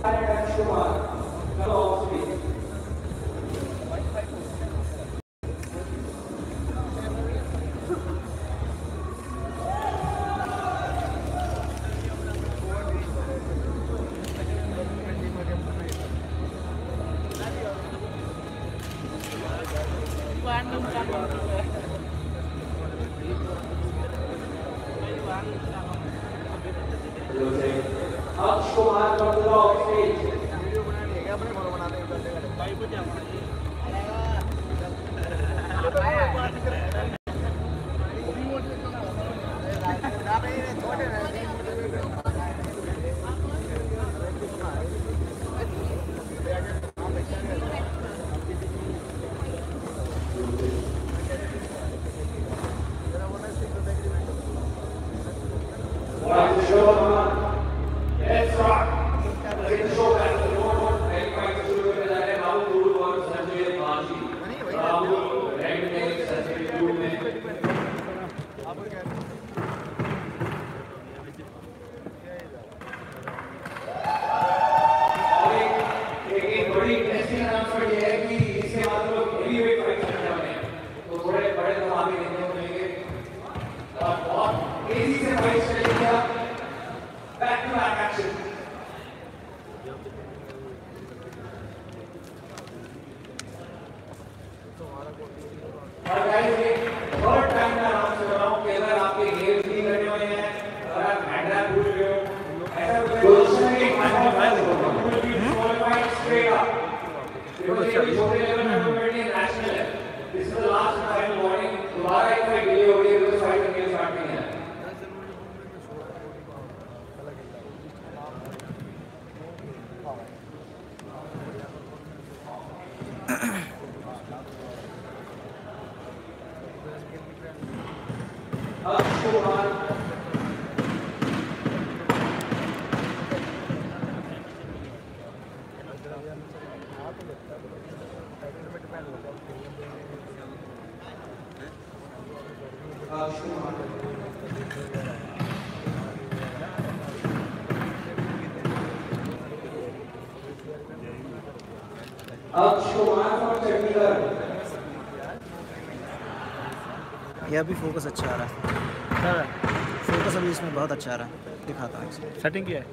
ये अभी फोकस अच्छा आ रहा है, फोकस अभी इसमें बहुत अच्छा आ रहा है। दिखाता हूँ इसमें सेटिंग किया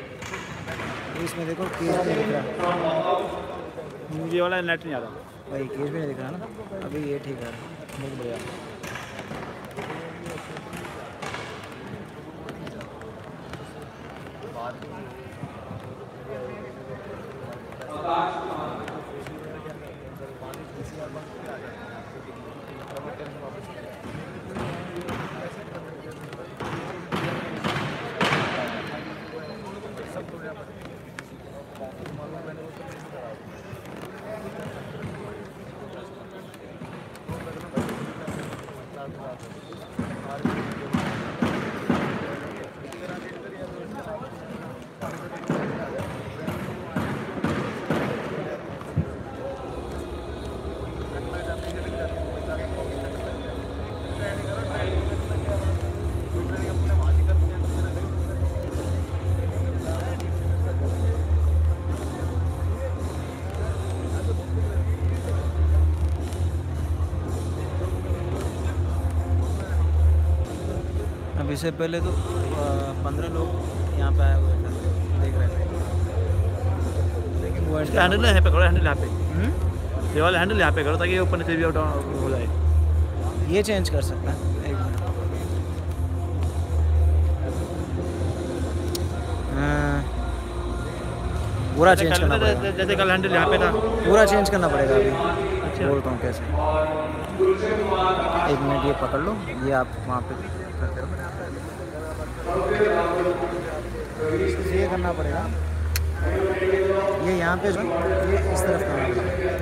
है, इसमें देखो केस भी दिख रहा है, ये वाला नेट नहीं आ रहा भाई, केस भी नहीं दिख रहा ना अभी, ये ठीक है, बहुत बढ़िया। अब इससे पहले तो 15 लोग यहाँ पे आए हुए थे, देख रहे थे, लेकिन वो हैंडल यहाँ पे करो, हैंडल यहाँ पे, ये वाला हैंडल यहाँ पे करो ताकि ऊपर नीचे भी डाउन हो जाए। ये चेंज कर सकता है, एक मिनट, पूरा चेंज करना पड़ेगा। जैसे कल हैंडल यहाँ पे था, पूरा चेंज करना पड़ेगा अभी। अच्छा बोलता हूँ कैसे, एक मिनट ये पकड़ लो, ये आप वहाँ पे करते रहो, ये करना पड़ेगा, ये यहाँ पे जो ये इस तरफ करना पड़ेगा।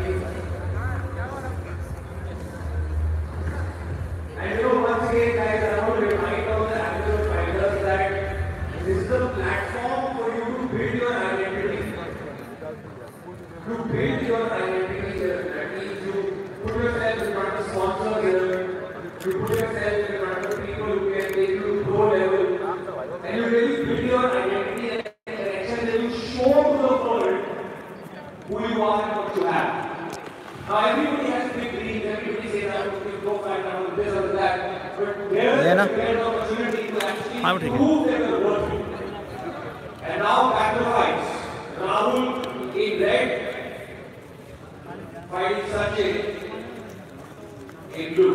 And you really build your identity and connection that you show to the ना? हाँ ठीक है। And now back to fights. Rahul in red, fighting Sachin in blue.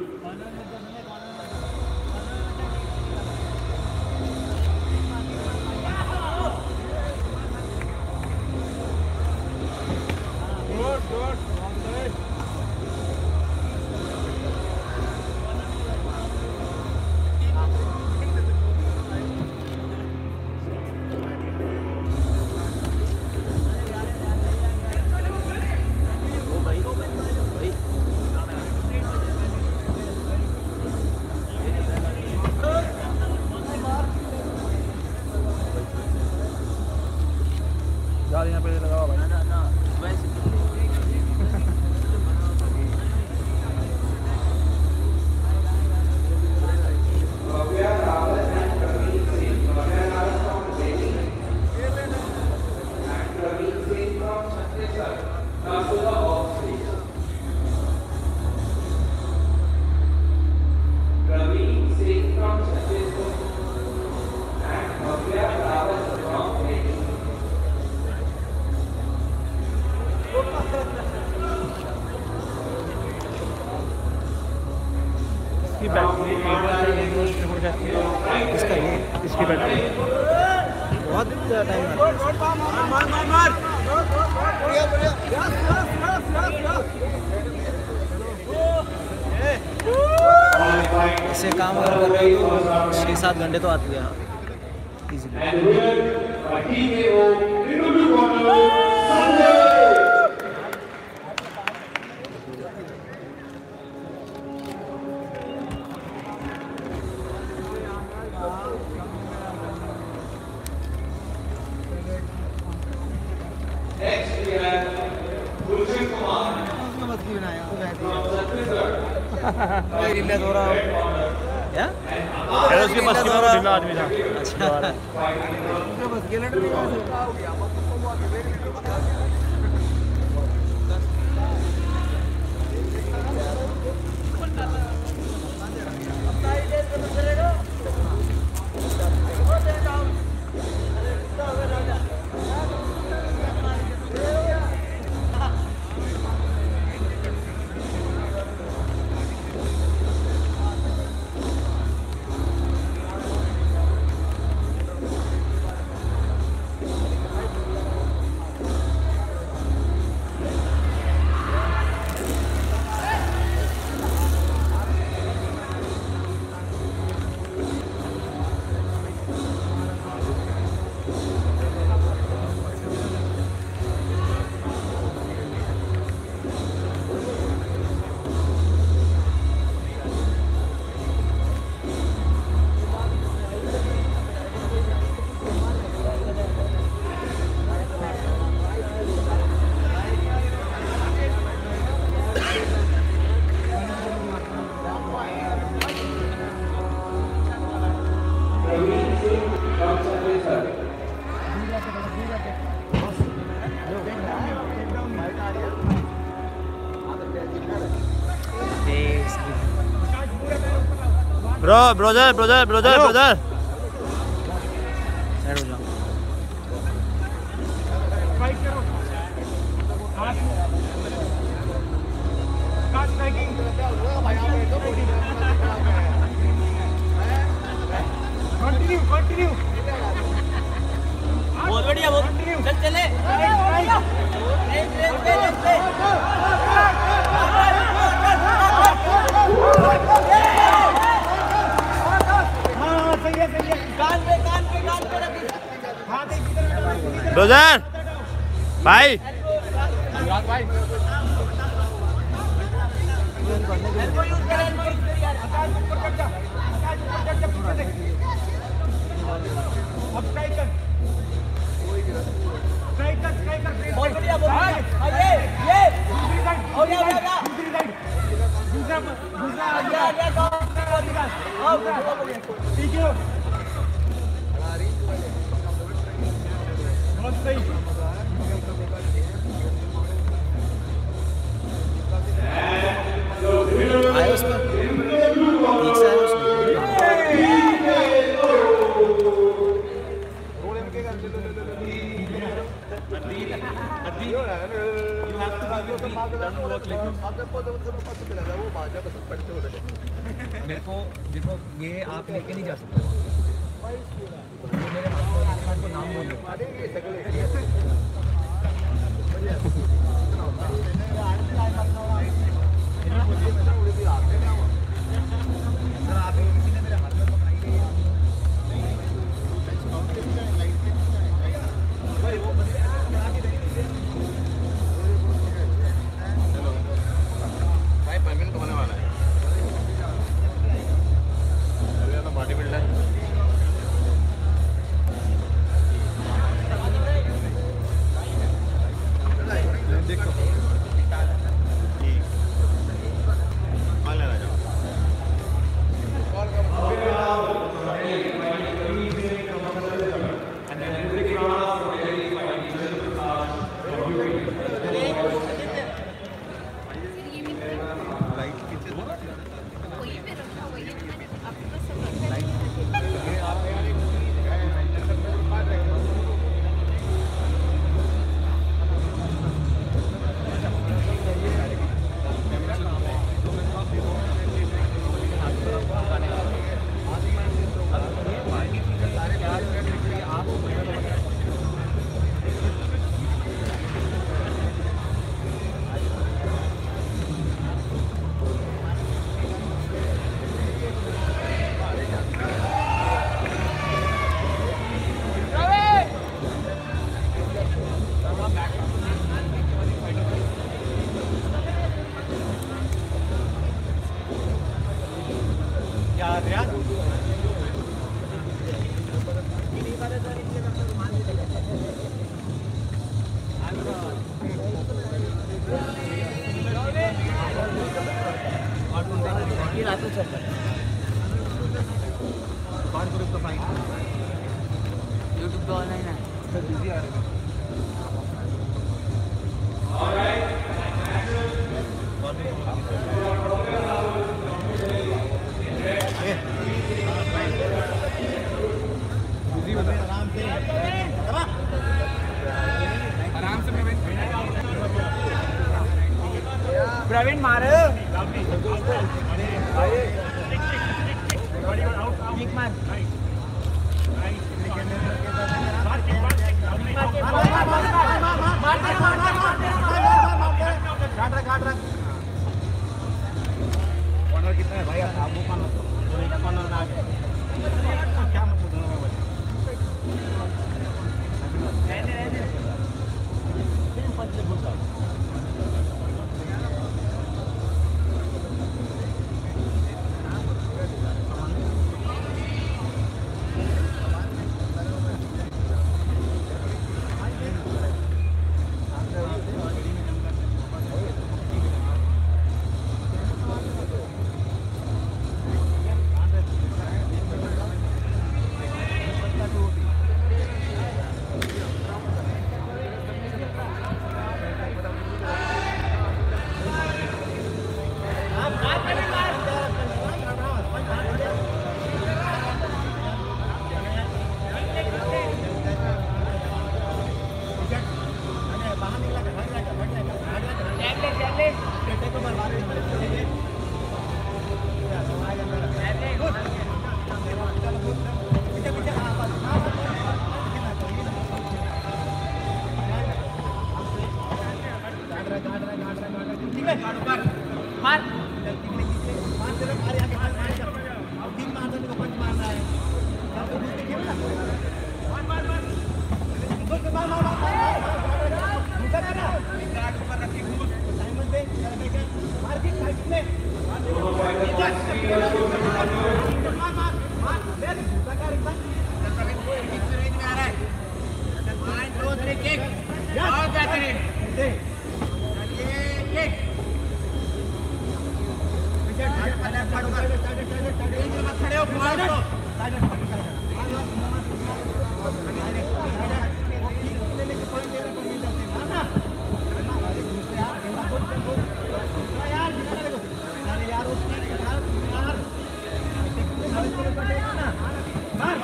यार यहाँ पे लगाओ भाई। इसका ये इसकी बैटरी बहुत टाइम इसे काम अगर कर रहे हो तो 6-7 घंटे तो आती है क्या? उसके पास ढीला आदमी था। अच्छा ब्रदर साइड हो जाओ। कंटिन्यू बहुत बढ़िया, बहुत चल चले। ब्रदर भाई बहुत बढ़िया, बहुत बढ़िया। ये हो गया, हो गया। दूसरा ठीक है, बहुत सही। आया उसमें ठीक से आया उसमें। मेरे को देखो ये आप लेके नहीं जा सकते, ये मेरे हाथ को नाम बोल दो। सर आप किसी ने मेरे हाथ में पकड़ाई है। भाई पेमेंट तो होने वाला है। अरे तो बॉडी बिल्डर देखो माल लेना जाओ। वहीं पे रखा, वहीं मैंने आपके पास सब रखा है। यूट्यूब पे ऑनलाइन है सर, बिजी आ रहे हैं। प्रवीण मार कॉर्नर कितना है भाई? आप वो कॉर्नर में आ गए क्या मत बोलो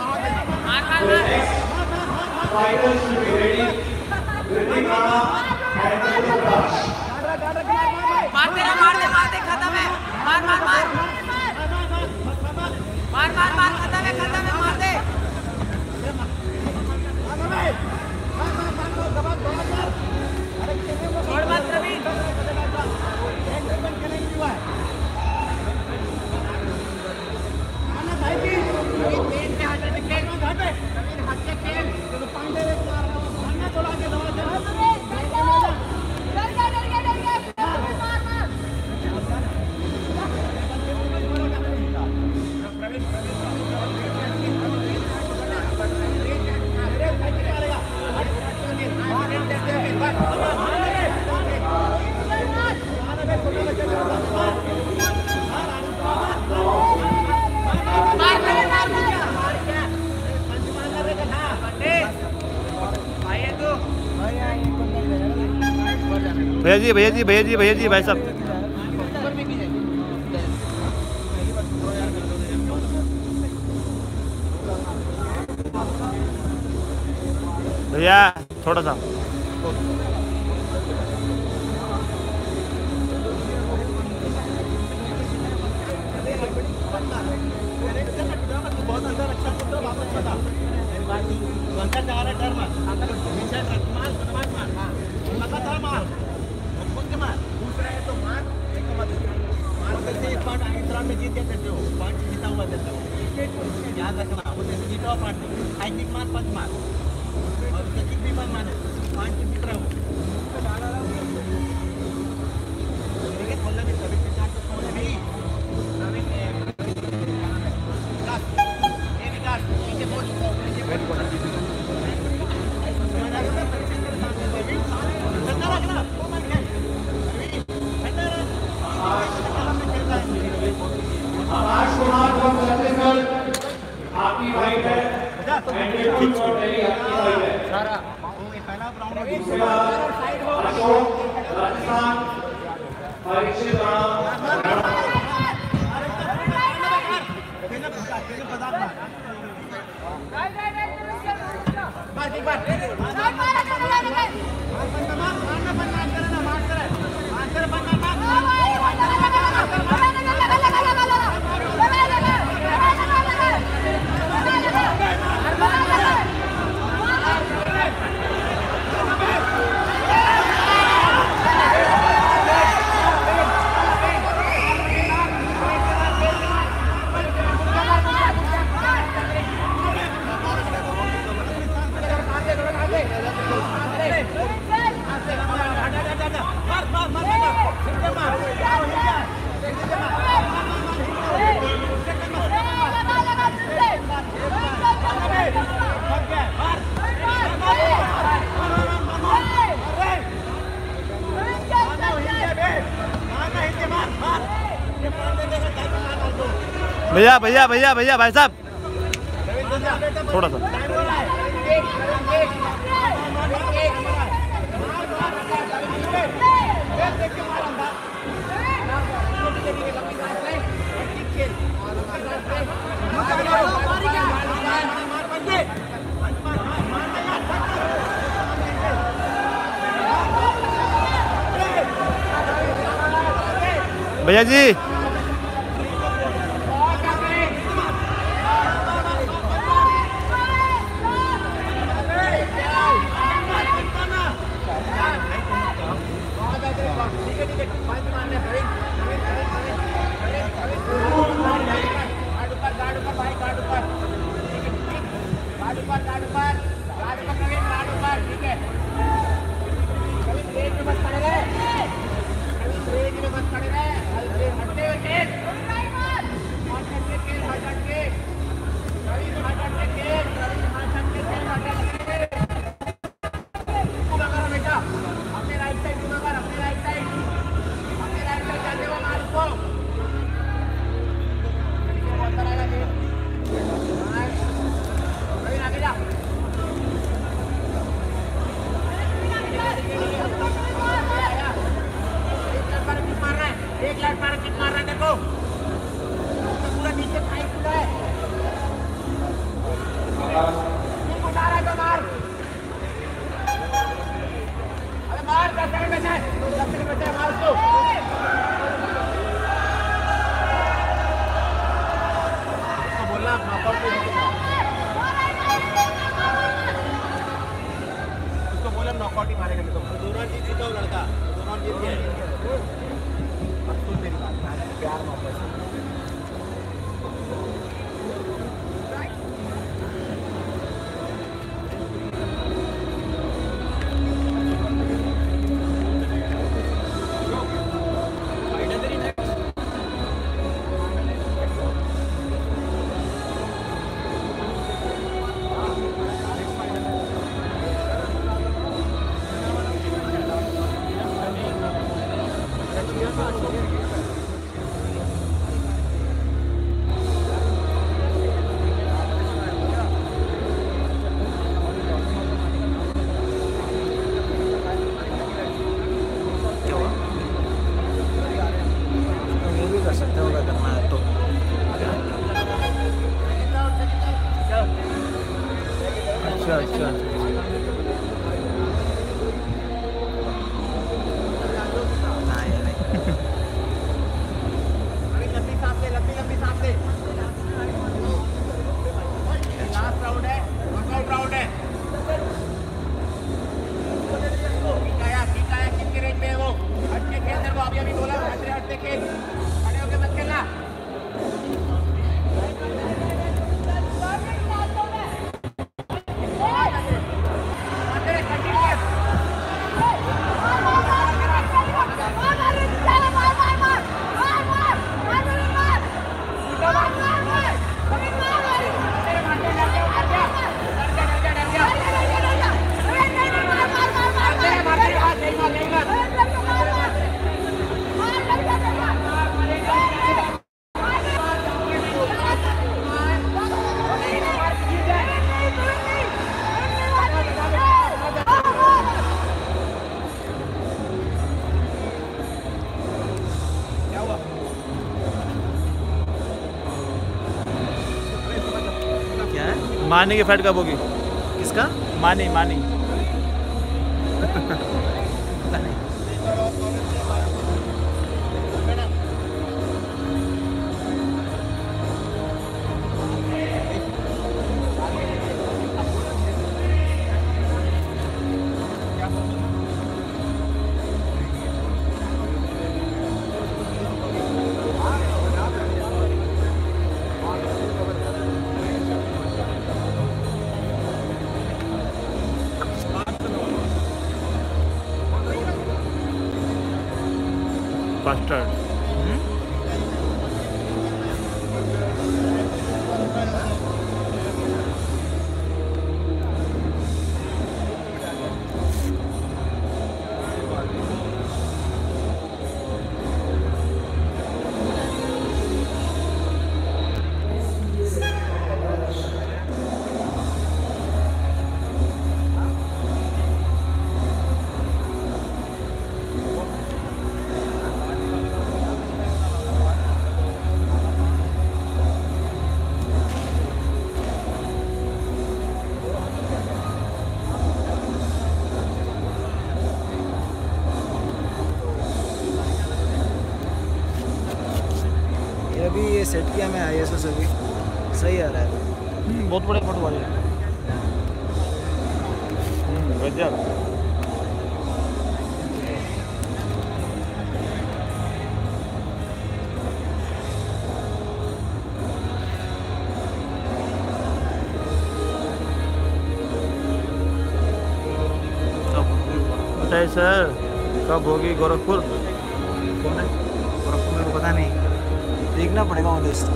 Fighters should be ready. मारते ना, मारते खत्म है, मार मार मार मार मार मार, खत्म है, मार दे। छोड़ मत प्रवीण। भैया जी भाई साहब। भैया थोड़ा सा भैया भाई साहब थोड़ा सा। भैया जी उसको बोला नॉकआउट ही मारेगा नहीं तो दोनों जीत जीता वो लड़का दोनों जीत गया मेरी बात प्यार मोहब्बत मानी की फाइट कब होगी? किसका? मानी मानी पता नहीं। Bastard. अभी ये सेट किया मैं ISO से भी सही आ रहा है। बहुत बड़े फोटो वाले गजब। बताइए सर कब होगी गोरखपुर? कौन है गोरखपुर? मेरे को पता नहीं, देखना पड़ेगा वहाँ दोस्त।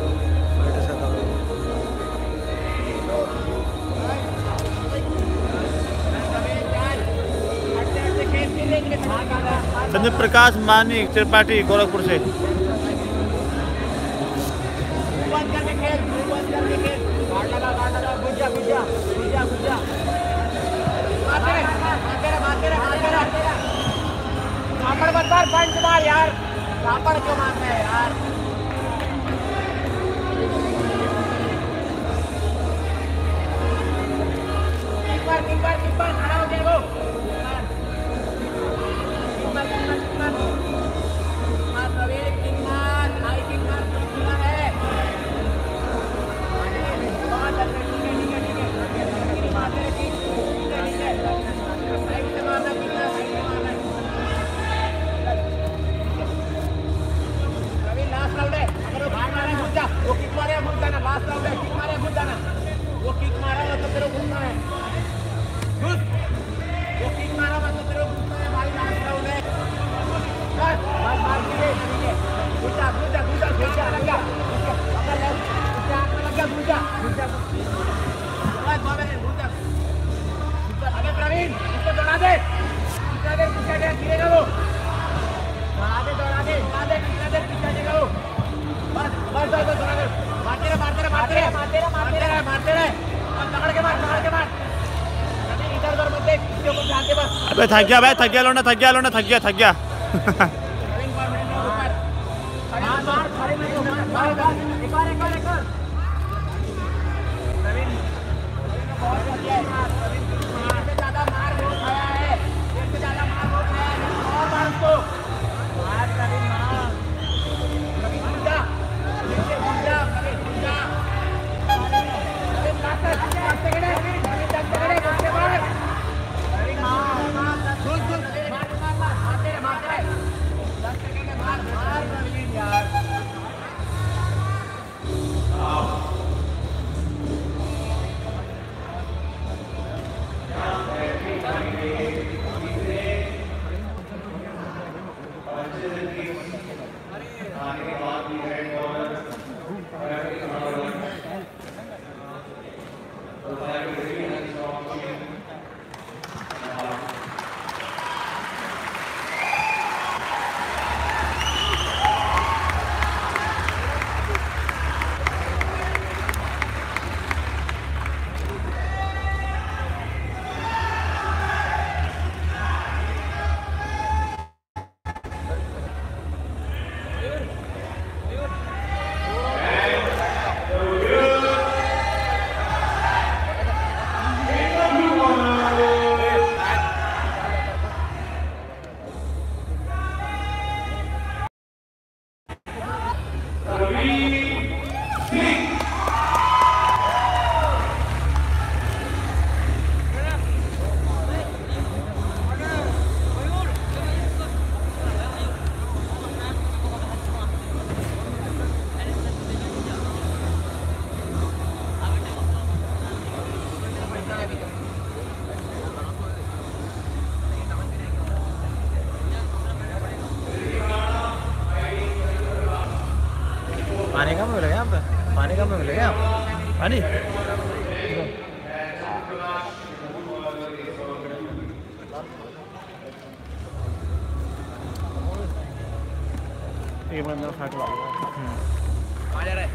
संजय प्रकाश मानी त्रिपाठी गोरखपुर से। पंच मार यार, पापड़ क्यों मारते हैं यार? कीपर खड़ा हो गया वो। गिरेगा वो। दौड़ा दे पीछे हटेगा वो। बस दौड़ा दे। मारते रहे। अब पकड़ के मार। इधर उधर मत देख, इसके ऊपर ध्यान दे बस। अबे थक गया लौंडा, थक गया। मार खड़े में मार एक और नवीन बहुत बढ़िया है। नवीन से ज्यादा मार बहुत खाया है, इससे ज्यादा मार बहुत खाया है। और मार उसको, मार नवीन, मार नवीन, घूम जा नवीन, घूम जा नवीन, लास्ट सेकंड है नवीन, 10 सेकंड है, उसके बाद नवीन मार 10 सेकंड है, मार नवीन यार। पानी कम मिलेगा यहाँ पे, पानी कम मिलेगा यहाँ पानी। एक बंदा फाट लगा आ जा रहा है।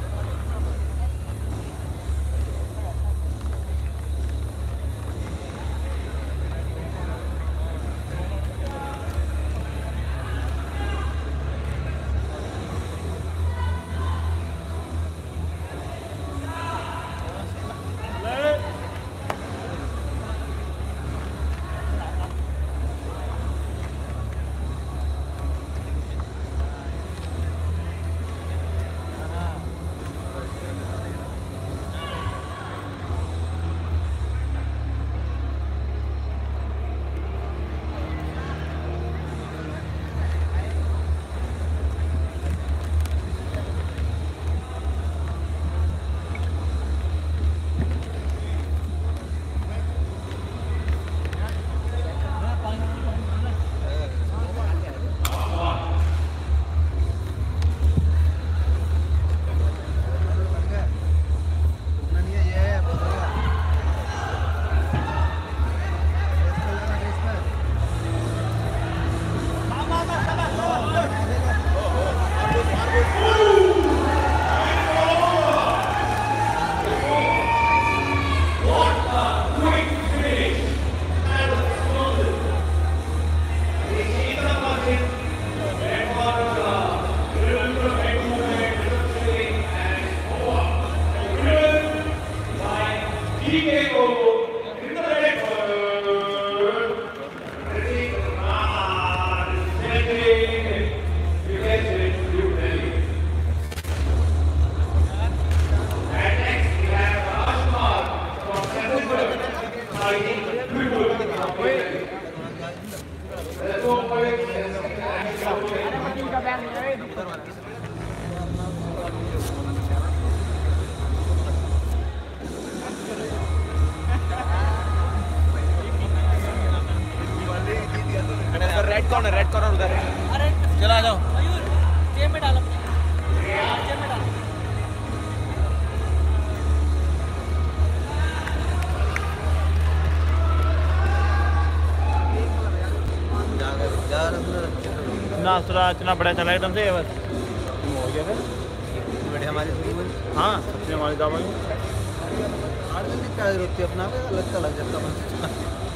रेड कॉर्नर उधर है। चलो आ जाओ। जेब में डालो, जेब में डालो। ना थोड़ा इतना बड़ा चला एकदम से बस हो गया फिर बड़े हमारे हाँ सबसे हमारी दवा आज क्या जरूरत थी अपना अलग अलग जाता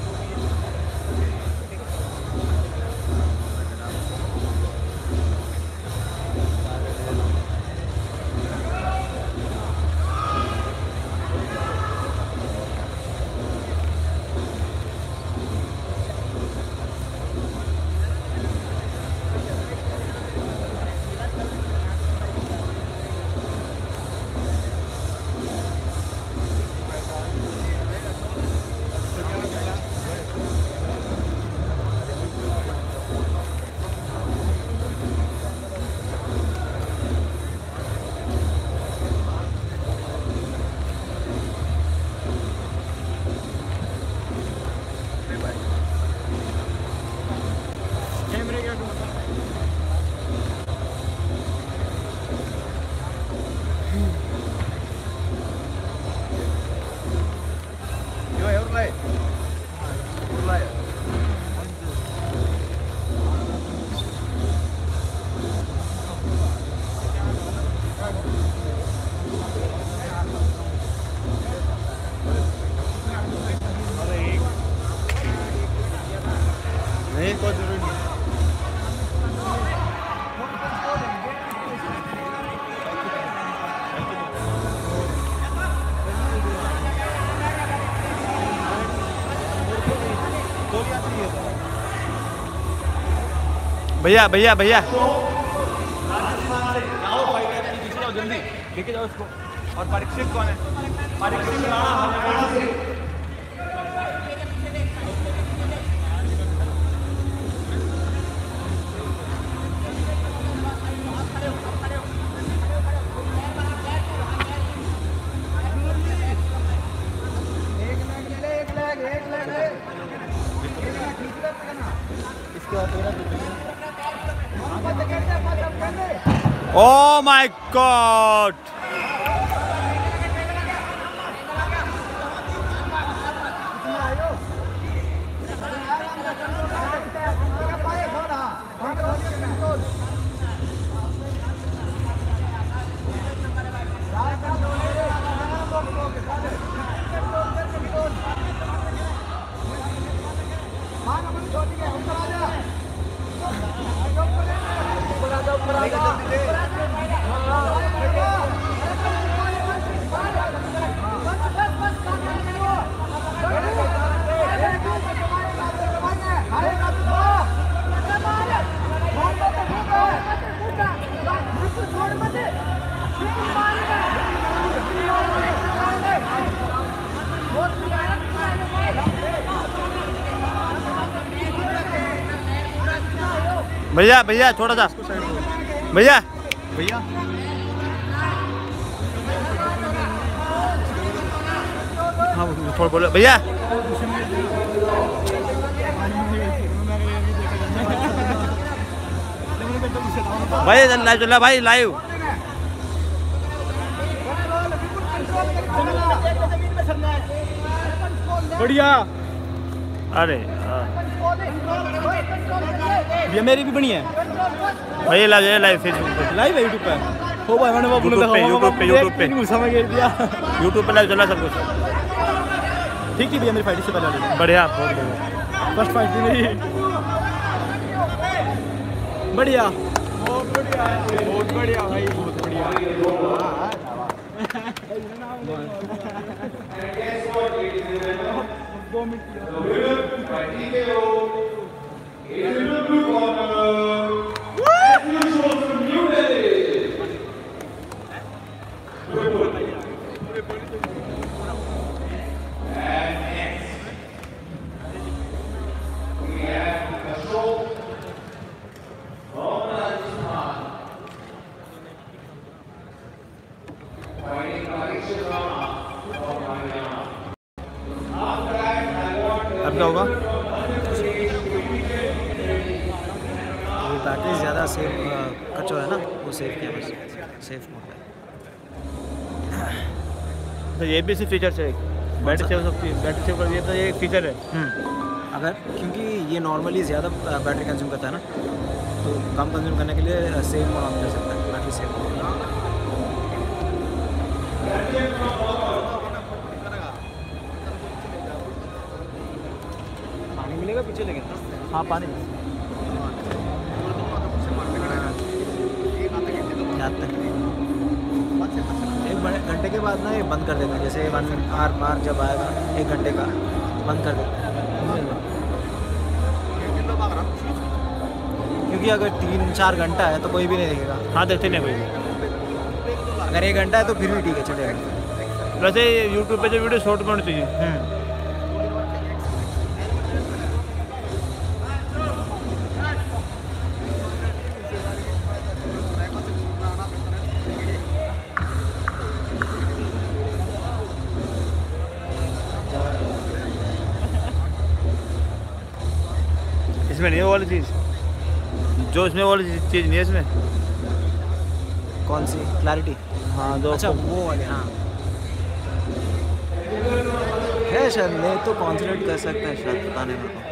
नहीं कोई जरूरी नहीं भैया भैया भैया जल्दी लेके जाओ इसको और परीक्षित कौन है परीक्षित Oh my God! भैया भैया थोड़ा सा भैया भैया हाँ थोड़ा बोलो भैया भाई लाइव चल रहा भाई लाइव बढ़िया अरे ये मेरी भी बनी है भाई लाइव फेसबुक पे लाइव है यूट्यूब पे हो भाई मैंने यूट्यूब पे समय गिर दिया यूट्यूब पे लाइव चला सब कुछ ठीक है भैया मेरी फाइट से पहले बढ़िया बहुत बढ़िया फर्स्ट फाइट थी मेरी बढ़िया बहुत बढ़िया भाई बहुत बढ़िया अब क्या होगा बैटरी ज़्यादा सेफ कचो है ना वो सेफ किया बस सेफ मोड है तो ये भी सिर्फ फीचर है बैटरी सेव सकती है बैटरी सेव कर दिया तो ये एक फीचर है अगर क्योंकि ये नॉर्मली ज़्यादा बैटरी कंज्यूम करता है ना तो कम कंज्यूम करने के लिए सेव मोड ऑन कर सकता है, बाकी सेव पानी मिलेगा पीछे लेकिन। हाँ पानी जाते हैं। 1 घंटे के बाद ना ये बंद कर देते हैं, जैसे 1 आवर जब आएगा 1 घंटे का बंद कर देते हैं, क्योंकि अगर 3-4 घंटा है तो कोई भी नहीं देखेगा। हाँ देखते नहीं कोई। अगर 1 घंटा है तो फिर भी ठीक है, चलेगा। वैसे यूट्यूब पे जो वीडियो शॉर्ट में होनी चाहिए। इसमें नहीं है वो वाली चीज़, जो इसमें वाली चीज़ नहीं है इसमें। कौन सी क्लैरिटी? हाँ जो अच्छा वो वाले, हाँ है शायद, ले तो कॉन्सेंट्रेट कर सकता है शायद, पता नहीं मेरे को।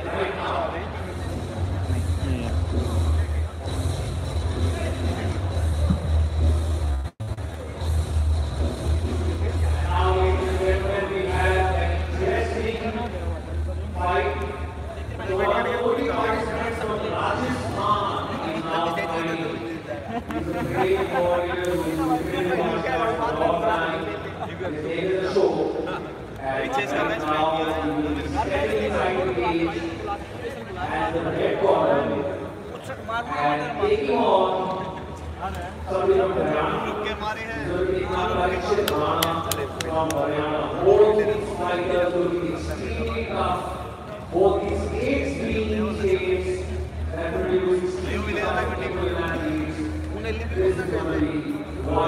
Both these 8 screening states that produce abnormalities. This is going to be one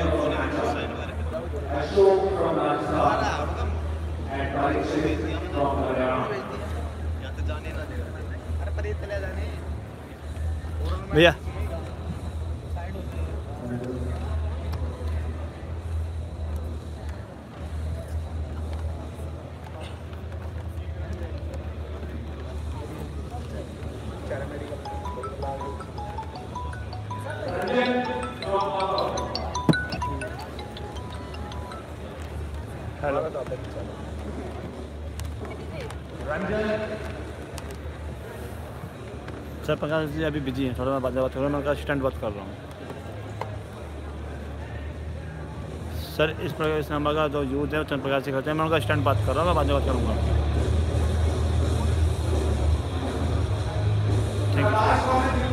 Ashok from Rajasthan and Parikshit from Haryana. भैया हेलो सर प्रकाश जी अभी बिजी हैं, थोड़ा मैं बात कर रहा हूँ, मैं उनका स्टैंड बात कर रहा हूँ। सर इस नंबर का जो यूथ है चंद प्रकाश से करते हैं, मैं उनका स्टैंड बात कर रहा हूँ, मैं बात करूँगा। ठीक है।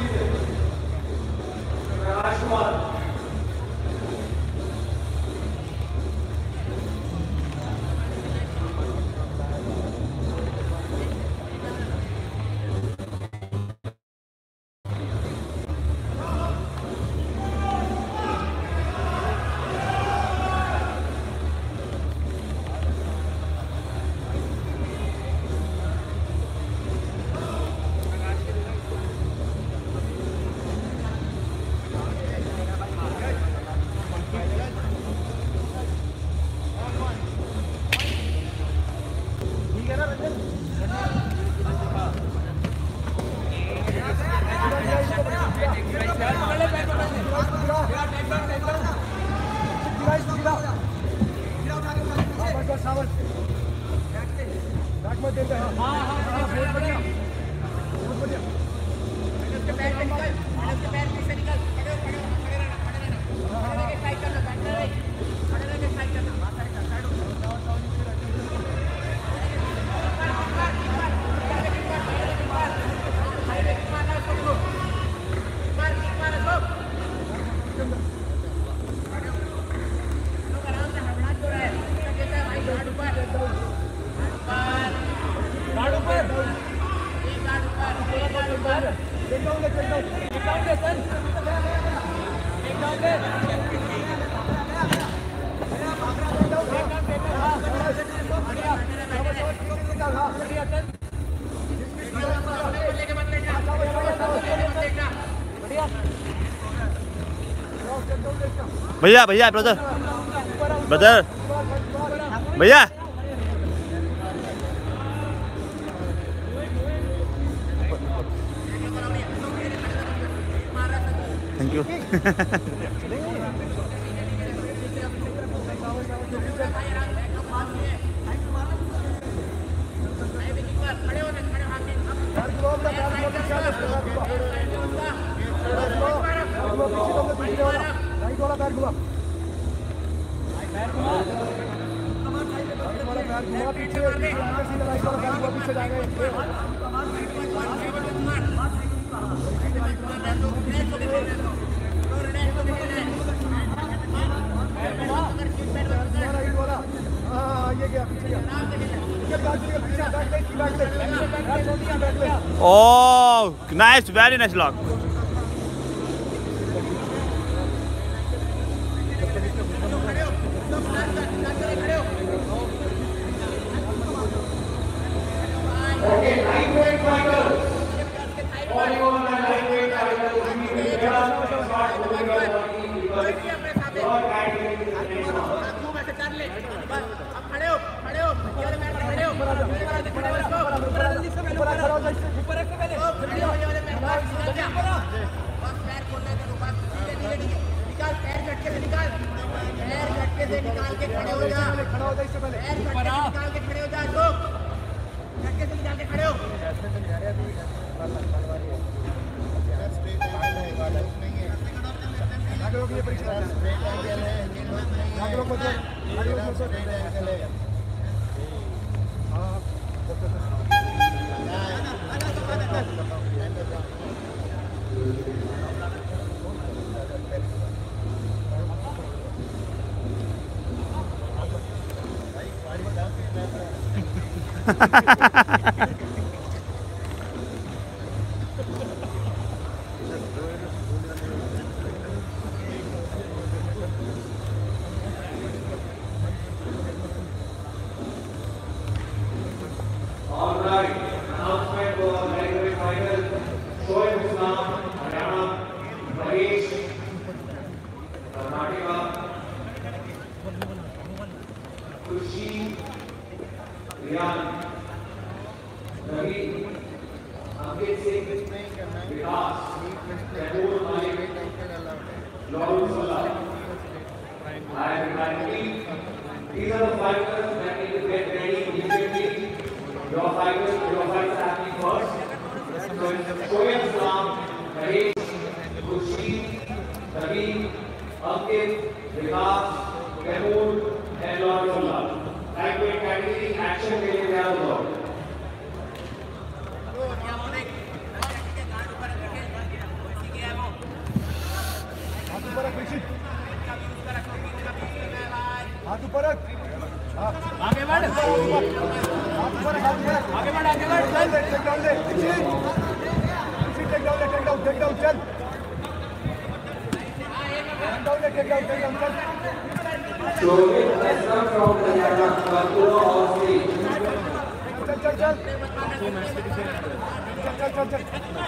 भैया भैया ब्रदर ब्रदर भैया thank you. Oh, nice, very nice lock. Okay, lightweight fighters. Falling on the lightweight fighters, we will start moving your body because your category is the next one. निकाल के खड़े हो जा, खड़ा हो जा, इससे पहले निकाल के खड़े हो जा, झटके से निकाल के खड़े हो। These are the fighters that need to get ready immediately. Your fighters are happening first. So it's Shoaib Islam, Mahesh, Khurshid, Naveen, Ankit, Vikas, Kahoon, and Lawrence. Lightweight category, action के लिए तैयार हो जाओ. हाथ ऊपर रख, आगे बढ़, आगे बढ़, चल, टेक डाउन ले, टेक डाउन चल, चल. Shoaib Islam from Haryana, Kanpur on stage. चल.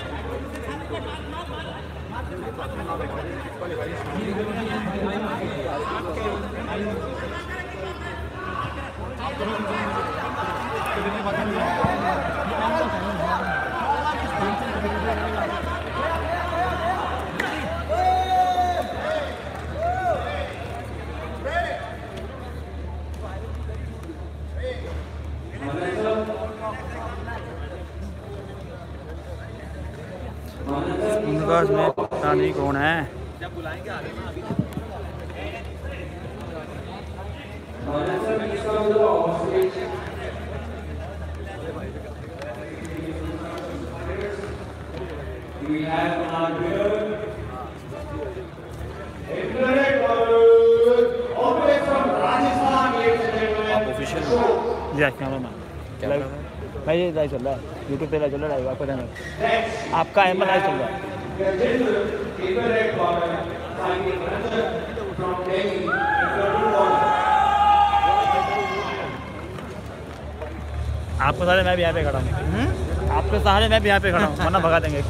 उनका इसमें पता नहीं कौन है. We have our winner, all the way from Rajasthan, ladies and gentlemen. Official या क्या नाम है भाई? ये लाइव चल रहा है, यूट्यूब पे लाइव चल रहा है, आपको देना आपका AIMMAA लाइव चल रहा है. आपको सारे मैं भी यहाँ पे खड़ा हूँ. आपके सहारे मैं भी यहाँ पे खड़ा हूँ, वरना भगा देंगे.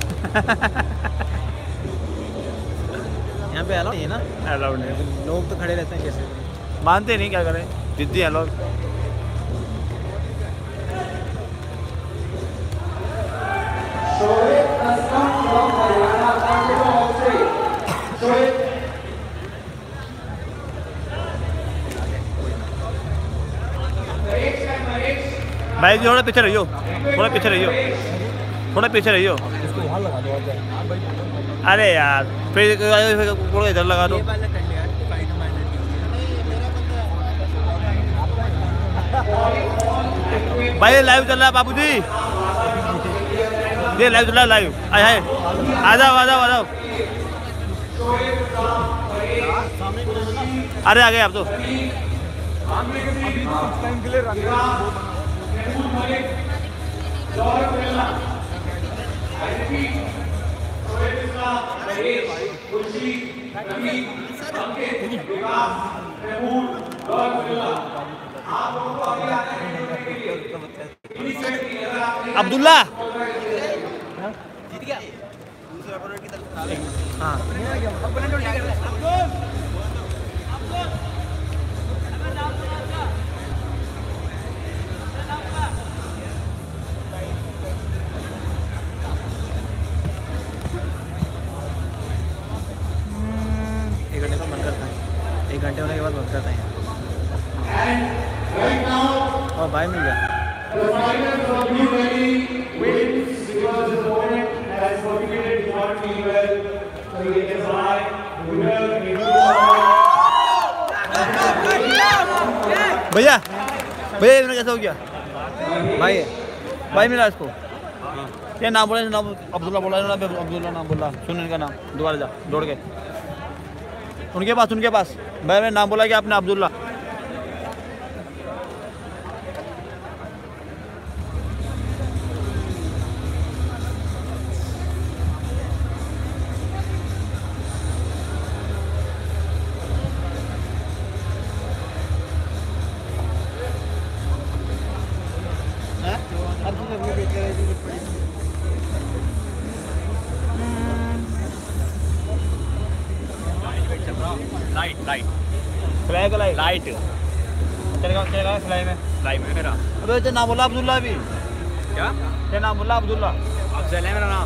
यहाँ पे अलाउड नहीं है ना? अलाउड नहीं. लोग तो खड़े रहते हैं, कैसे मानते नहीं, क्या करें, जिद्दी है लोग. Shoaib Islam from Haryana, Kanpur on stage. भाई जी थोड़ा पीछे रहियो, थोड़ा पीछे रहियो, थोड़ा पीछे रहियो। इसको वहाँ लगा दो। अरे यार फिर इधर लगा दो। भाई लाइव चल रहा है बाबू जी, ये लाइव चल रहा है लाइव। आए हाय आ जाओ आ जाओ आ जाओ। अरे आ गए आप तो। अब्दुल्ला जीत गया। हाँ घंटे होने के बाद बंद करते हैं और भाई मिल गया। भैया भैया इन्होंने कैसा हो गया भाई भाई मिला इसको क्या नाम बोला, नाम अब्दुल्ला बोला, अब्दुल्ला नाम बोला, सुन इनका नाम दोबारा जा दौड़ के उनके पास भाई मैंने नाम बोला कि आपने अब्दुल्ला। लाइट फ्लाई का लाइट चलेगा फ्लाई में मेरा। अबे तेरा नाम बोला अब्दुल्ला अभी, क्या तेरा नाम बोला अब्दुल्ला। अफजल है मेरा नाम।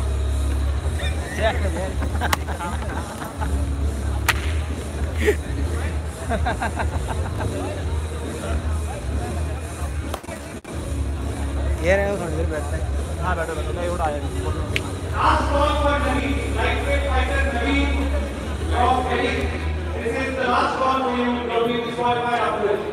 ये रहे हो थोड़ी देर बैठते हैं। हाँ बैठो बैठो नहीं उड़ा आया। Last call for Navi, lightweight fighter Navi. You're ready. This is the last call for you. You'll be disqualified after this.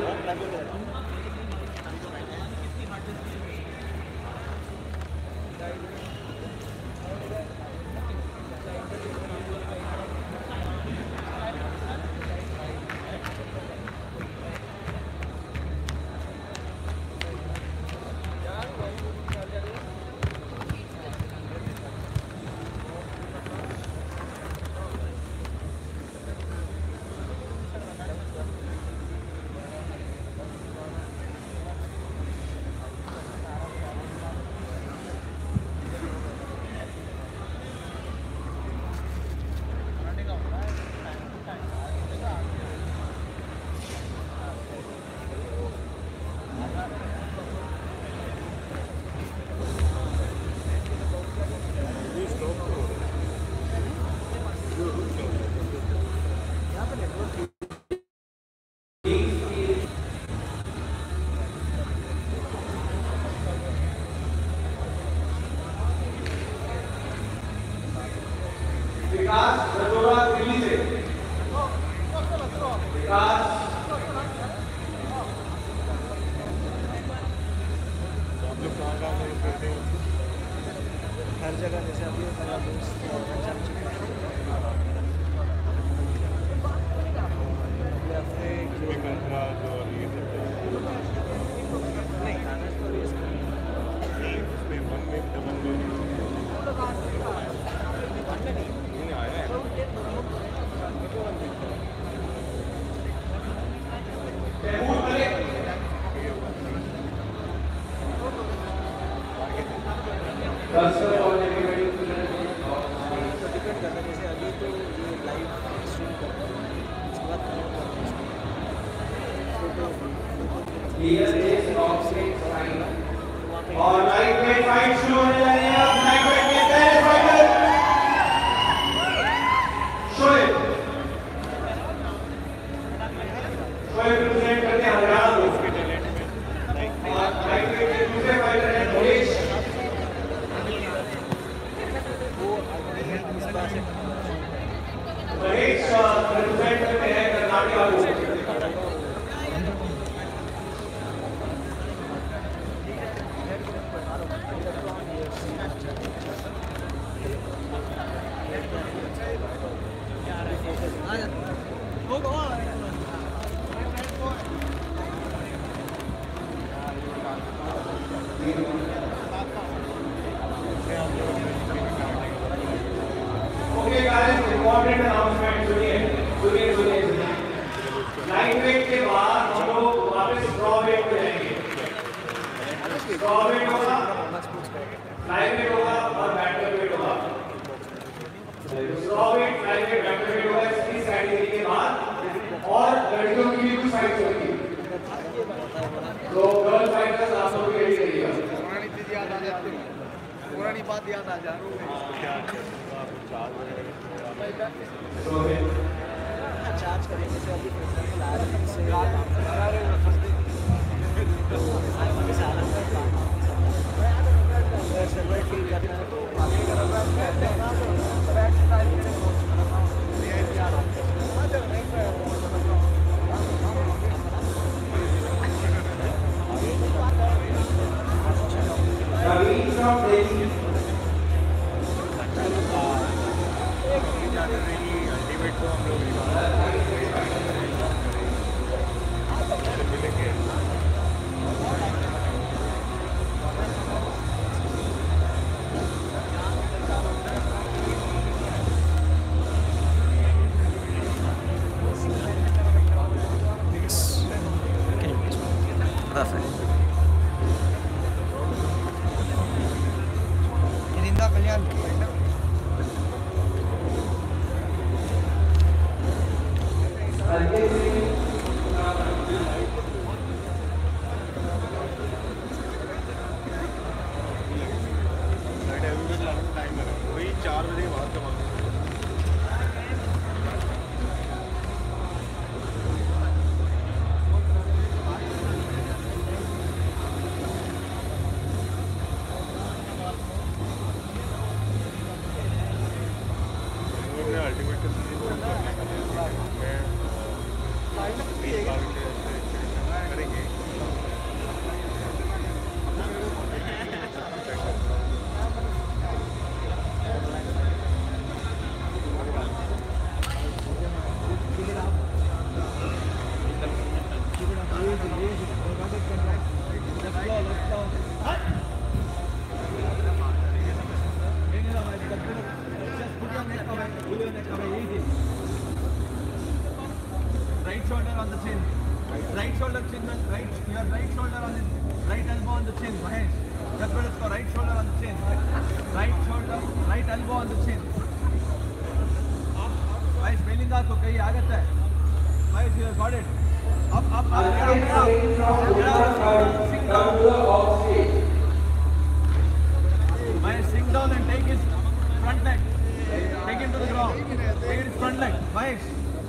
विकास रजोड़ा दिल्ली से विकास हर जगह जैसे अभी मेरा दोस्त चल चुका है। और लाइटवेट फाइट शुरू होने जा रही है। अब लाइटवेट के पहले फाइटर शोएब रिप्रेजेंट करते हैं हरियाणा को। और लाइटवेट के दूसरे इम्पोर्टेंट अनाउंसमेंट सुनिए सुनिए सुनिए सुनिए लाइट वेट के बाद हम लोग वापस स्ट्रॉ वेट पे जाएंगे स्ट्रॉ वेट होगा लाइट वेट होगा और बैटर वेट होगा straw weight light weight batter weight होगा इसकी कैटेगरी के बाद और लड़कियों की भी कुछ फाइट्स होगी तो गर्ल फाइटर्स आप लोग रेडी करिएगा पुरानी चीज याद आ जाती है पुरानी बात याद आ जा चार्ज करेंगे से अभी for example a server feel करना है अल्टीमेट को हम लोग Right shoulder on the chin. Right shoulder chin. Right, your right shoulder on the right elbow on the chin. Mahesh. That's what it's called. Right shoulder on the chin. Right shoulder, right elbow on the chin. Mahesh, belinda to kahi agata hai. Mahesh, you have got it. Up. Mahesh, sink down and take his front leg. Take him to the ground. Take his front leg. Mahesh.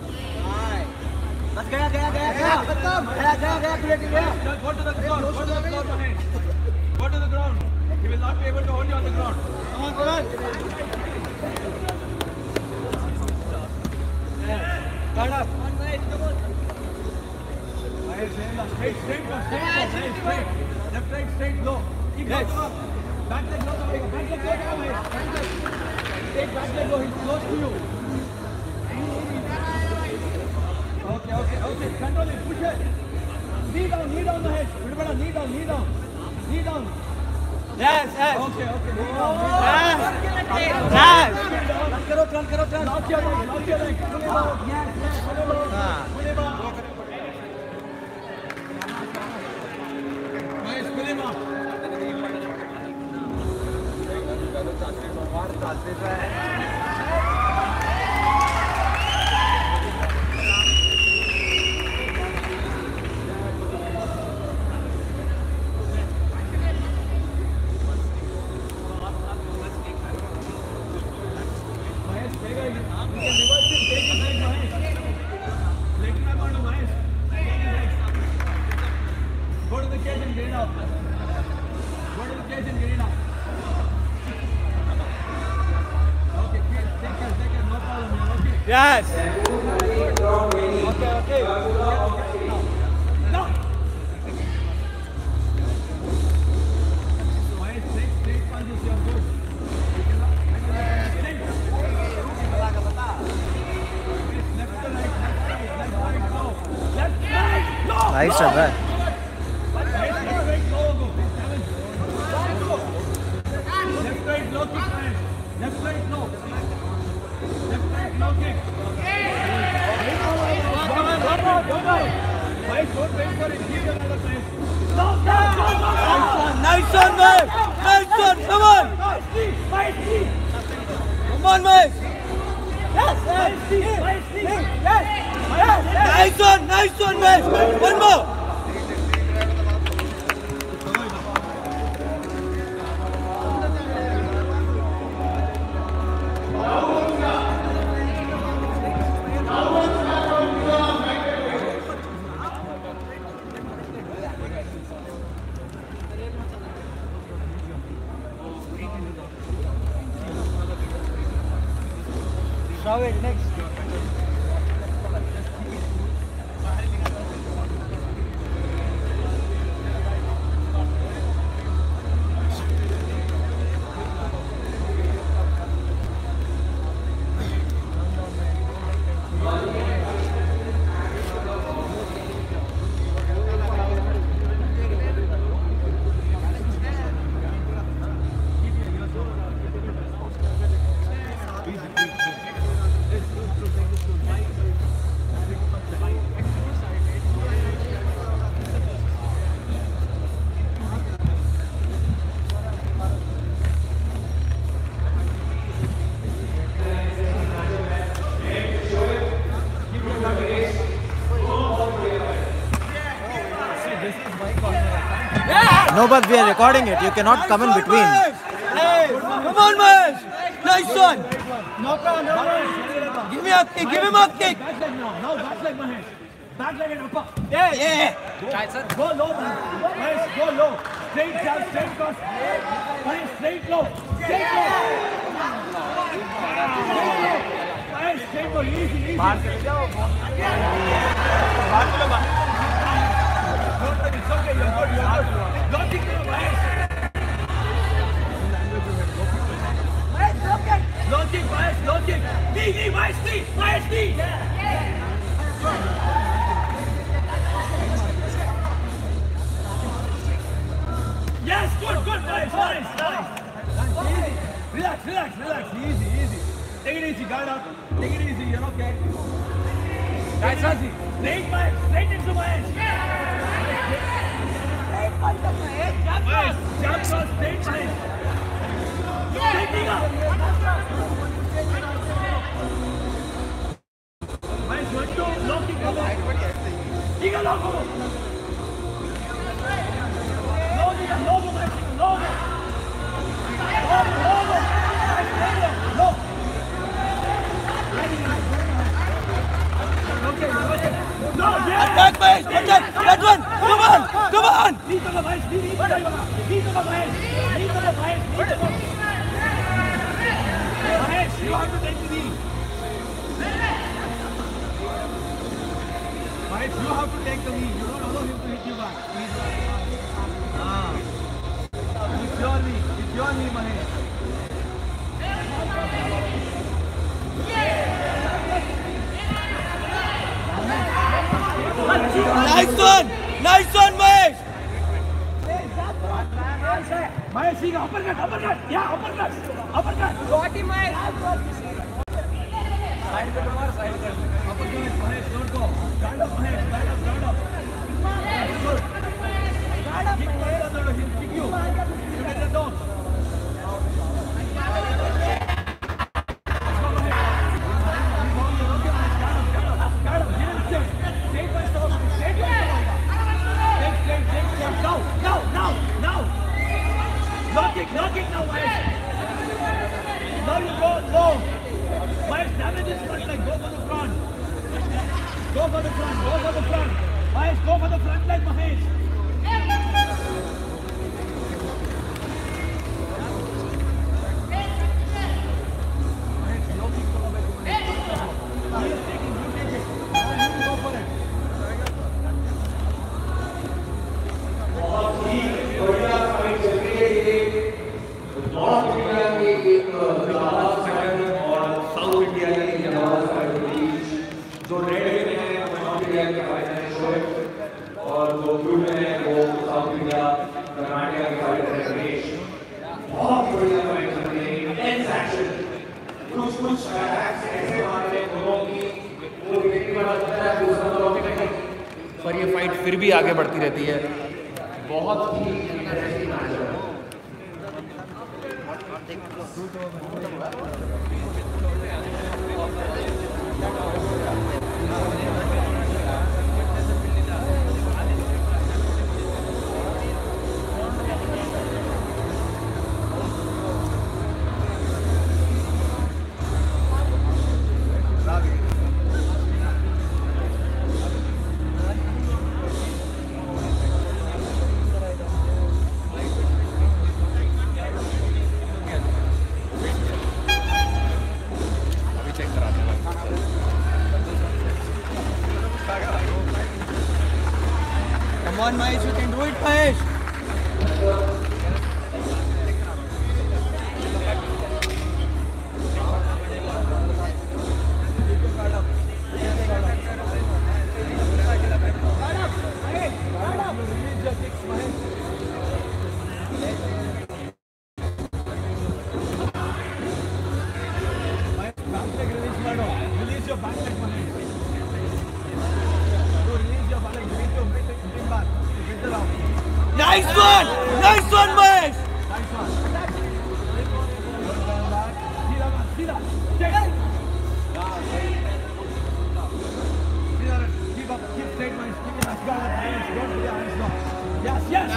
बस गया खत्म गया creative गया Go to the ground, Mahesh. Go to the ground. He will not be able to hold you on the ground. come on stand up Straight. Left right, straight, low. Keep going up. Back leg low, Mahesh. Back leg low, Mahesh. Take back leg low, he's close to you. Okay. Control it, push it. Knee down, Mahesh. Knee down. yes Okay. turn करो Lock your leg. Yes. Mahesh, pull him up. Go to the cage and get it out. Okay, take care, no problem, man. Okay. yes Okay. No. Mahesh, straight punches, you are good. Straight. Left to right, no. Left, right, no. भाई चल रहा है Left, right, low kick, Mahesh. Left, right, low. Nice one, mate! Nice one, come on! Come on, mate! Nice one, mate! One more! Shove it next. No, but we are recording it. You cannot come in between. Come on, man! Nice one! Give me a kick, give him a kick! Back leg now. Now back leg, Mahesh. Back leg and upper. Yeah! Go low, Mahesh. Go low. Straight jab, straight cross. Mahesh, straight low. Straight low. Mahesh, straight low. Easy, easy. It's okay, you're good, you're good. Don't think about Mahesh. Low kick, Mahesh, low kick. Knee, Mahesh, knee. Mahesh, knee. Yes, good, nice. Relax. Easy. Take it easy, guard up. Take it easy, you're okay. That's easy. Straight into Mahesh. Jump cross, straight Mahesh. Taking up. Mahesh, one, two, low kick. Kick a low go. Attack, Mahesh! Attack! That one! Come on! Knee to the Mahesh! Knee to the Mahesh! Mahesh, you have to take the knee. Mahesh, you have to take the knee. You don't allow him to hit you back. It's your knee, Mahesh. Nice one, Mahesh! Mahesh, see uppercut. Yeah, uppercut. Got him, Mahesh. Side cut. Uppercut, Mahesh, don't go. Stand up, Mahesh. Stand up. Good. Kick Mahesh, he'll kick you. You get the down. No kick now, Mahesh. Now you go low. Mahesh, damage his front leg. Go for the front. Mahesh, go for the front leg, Mahesh. कुछ attacks ऐसे मारे दोनों की वो एक बार लगता है दूसरा दोनों के नहीं, पर ये फाइट फिर भी आगे बढ़ती रहती है। बहुत ही इंटरेस्टिंग मैच है। Come on, Mahesh, you can do it, Mahesh. Release your back leg, Mahesh. Release your back leg. Bring back. Get the round. Nice one! Nice one, Mahesh! Nice one. See that? Keep up. Keep straight, Mahesh. Keep your hands down. Don't put your hands down. Yes. Keep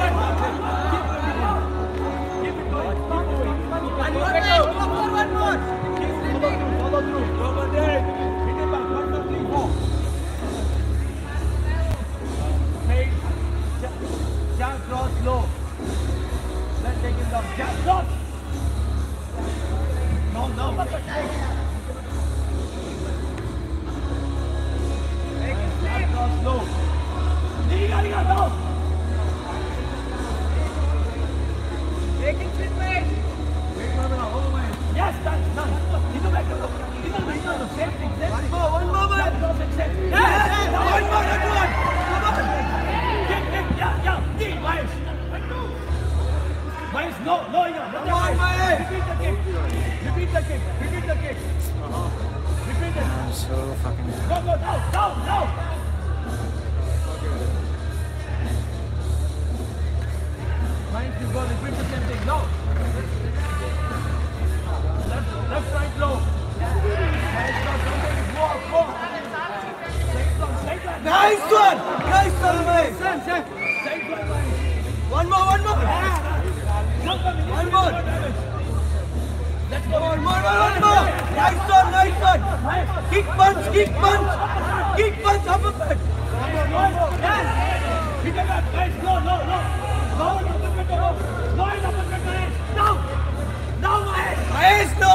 it going. One more. Follow through. Over there. Hit it back. 1, 2, 3, 4. Straight. Jab cross low. Let's take it down. Jab cross. No. Jab cross low. Liga, no. Breaking split, mate. Yes, that's done. Into back. Same thing. One more. Yes. One more. Come on. Yeah. Mahesh. Mahesh, no. Come on, Mahesh. Repeat the kick. Repeat it. I'm so fucking. Go, now. Mahesh, you go. Repeat the same thing. No. Left, right, low. Nice one, Mahesh. One more. One more. Let's go. One more. Nice one. Kick punch. Uppercut. Yes. Hit it back. Nice. No. No uppercut. No, Mahesh. No.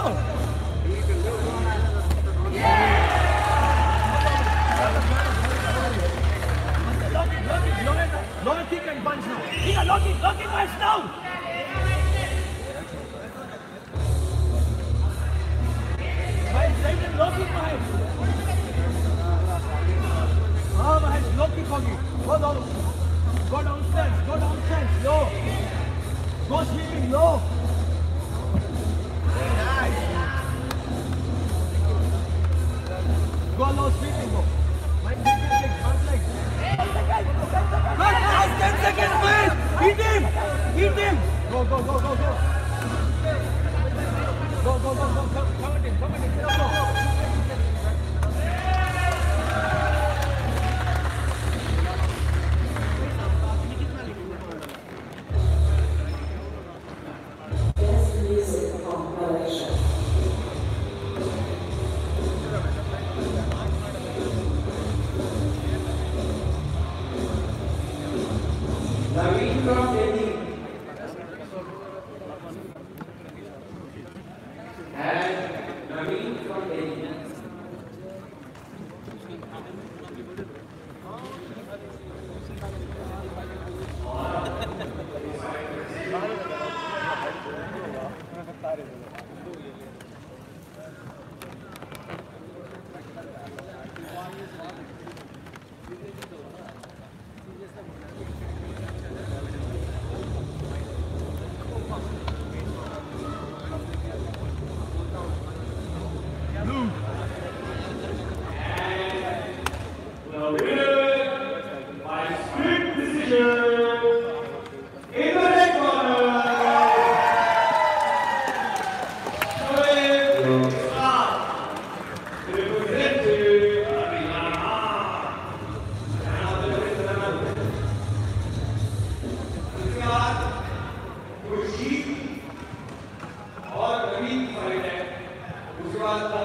Lower kick and punch now. Here, lock it, Mahesh now. Mahesh, right and lock it, Mahesh. Mahesh, lock it, hockey. Go downstairs, low. Go sweeping, low. Nice. बाद